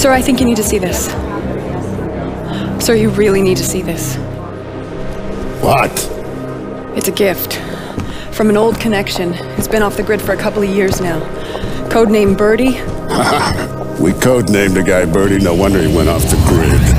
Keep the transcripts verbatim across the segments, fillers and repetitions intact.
Sir, I think you need to see this. Sir, you really need to see this. What? It's a gift. From an old connection who's been off the grid for a couple of years now. Codename Birdie. We codenamed the guy Birdie, no wonder he went off the grid.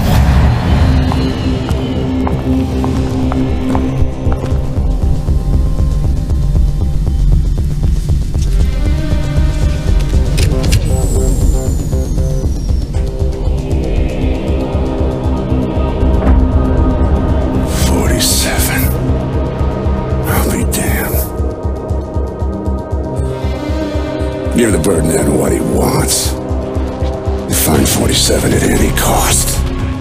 Give the Birdman what he wants. You find forty-seven at any cost.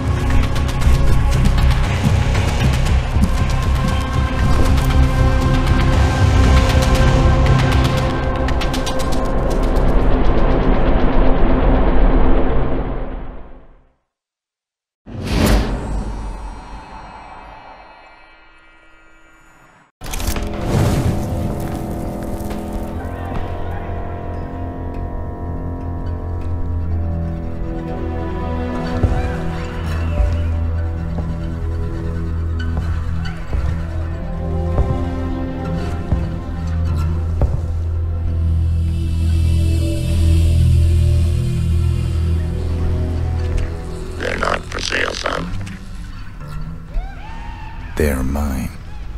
They're mine.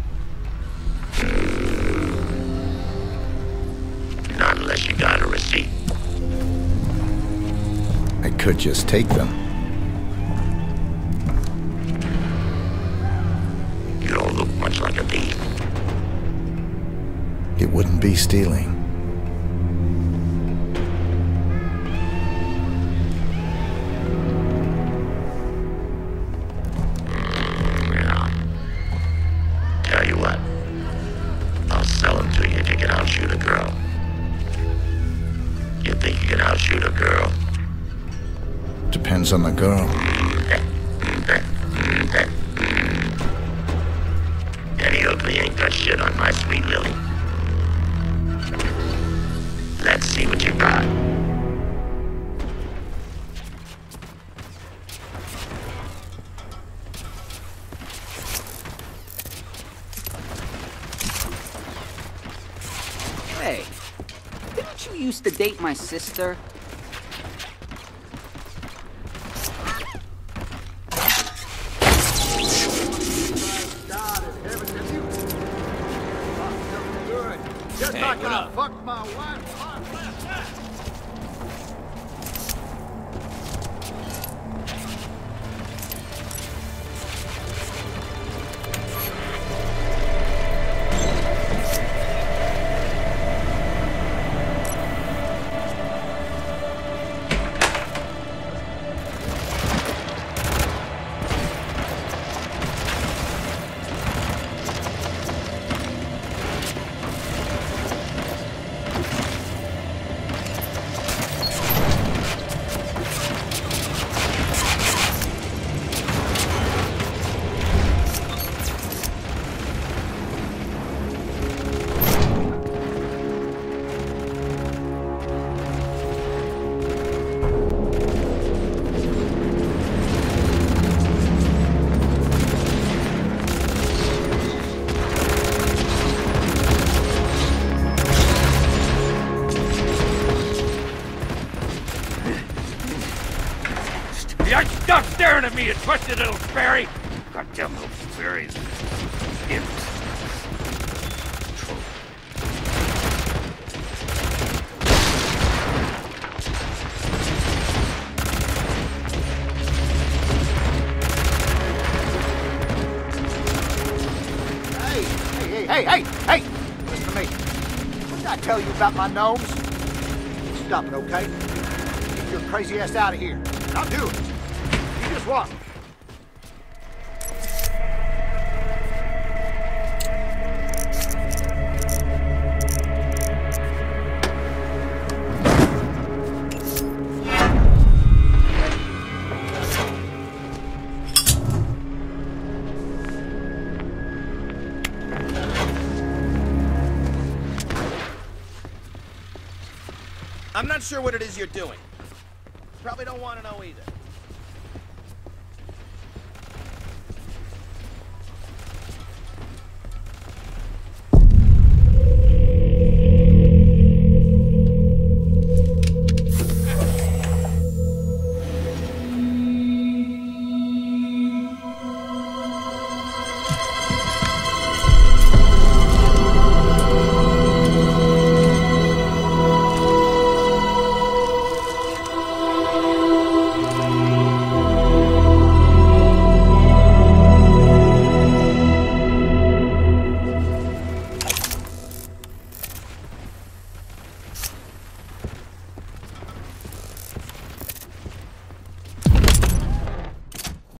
Not unless you got a receipt. I could just take them. You don't look much like a thief. It wouldn't be stealing. Tell you what, I'll sell them to you if you can outshoot a girl. You think you can outshoot a girl? Depends on the girl. Any ugly ain't got shit on my sweet Lily. Let's see what you got. Hey, didn't you used to date my sister? Just like I fucked my wife. Stop staring at me, you twisted little fairy! Goddamn little fairies. Imps. Hey, hey, hey, hey, hey, hey! Listen to me. What did I tell you about my gnomes? Stop it, okay? Get your crazy ass out of here. I'll do it. You just walk. I'm not sure what it is you're doing. Probably don't want to know either.